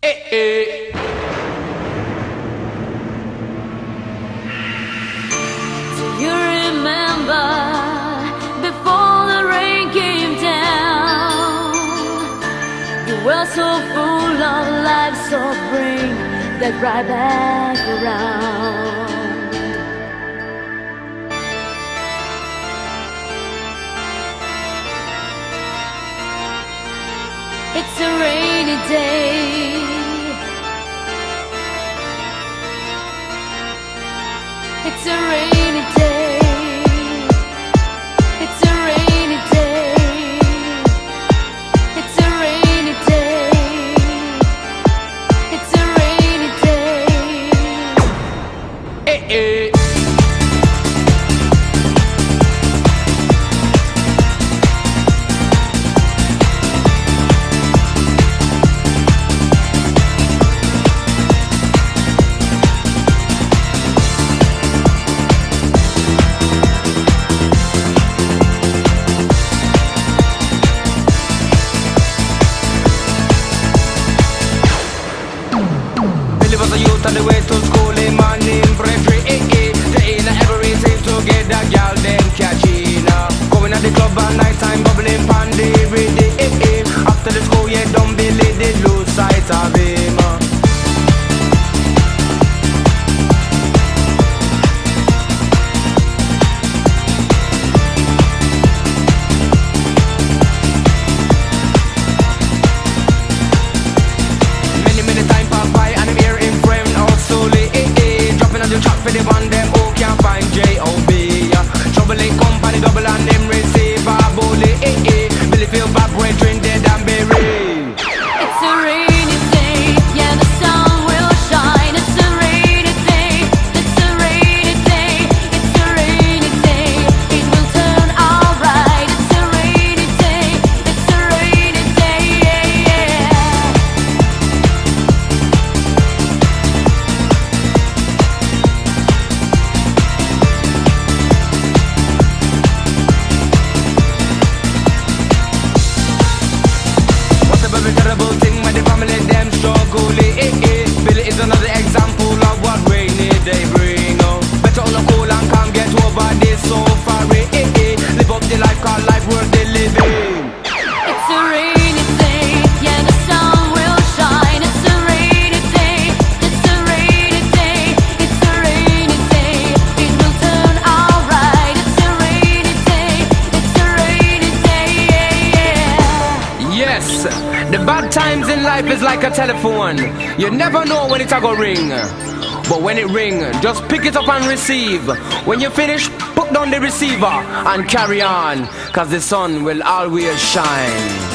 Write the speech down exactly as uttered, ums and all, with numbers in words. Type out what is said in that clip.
Eh, eh. Do you remember before the rain came down? You were so full of life, so bring that right back around. It's a rainy day. It's a rainy day. It's a rainy day. It's a rainy day. It's a rainy day. Eh, eh. Was a youth on the way to school in my name, Frederick, eh, eh. They ain't everything to get that gal, them catching up. Going at the club at night time, bubbling pandy, ready, eh, eh. After the school, yeah, don't believe they lose sight of him. For the one them who can't find J O B. Trouble in company, double and them receive a bully. Eh, eh. Billy feel bad, brethren dead and buried. It's a rainy day, yeah, the sun will shine. It's a rainy day, it's a rainy day, it's a rainy day. It will turn alright. It's a rainy day, it's a rainy day, yeah, yeah. Every terrible thing when the family them struggle, eh, eh. Billy is another example of what rainy day bring. Oh. Better on the cool and calm, get over this so far, eh, eh. Live up the life, call life worth the living. It's a rainy day, yeah, the sun will shine. It's a rainy day, it's a rainy day, it's a rainy day. It will turn alright. It's a rainy day, it's a rainy day, yeah, yeah. Yes, the bad times in life is like a telephone. You never know when it's a go ring. But when it ring, just pick it up and receive. When you finish, put down the receiver and carry on, cause the sun will always shine.